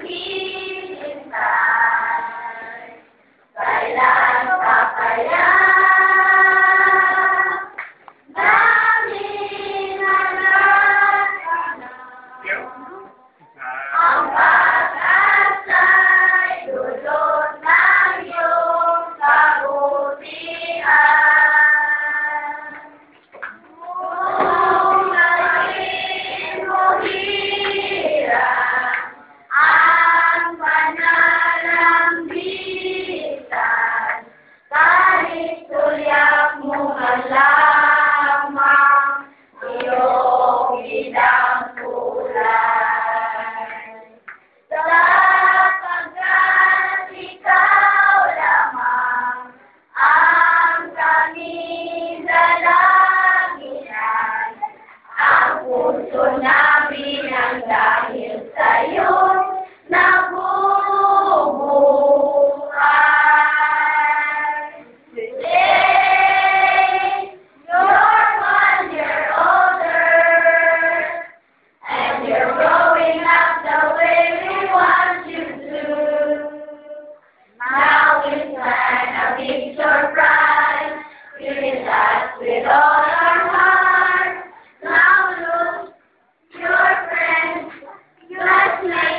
Kailan pa kaya namin ang pag-asa'y dulot ng iyong kabutihan? Kung naging hirap ang pananambitan, kahit tulyak mo man lamang iyong inangkulay. Sapagkat ikaw lamang ang tanging dalangin, ang puso namin ang dahil sa'yo nabubuhay. Today, you're 1 year older, and you're growing up the way we want you to. Now it's time a big surprise, fill us with all our hearts. Now look, your friends, classmates,